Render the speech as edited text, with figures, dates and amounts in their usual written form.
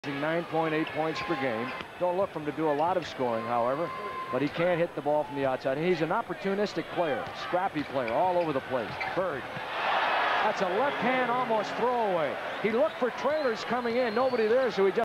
9.8 points per game. Don't look for him to do a lot of scoring, however, but he can't hit the ball from the outside. And he's an opportunistic player, scrappy player, all over the place. Bird. That's a left hand almost throwaway. He looked for trailers coming in. Nobody there, so he just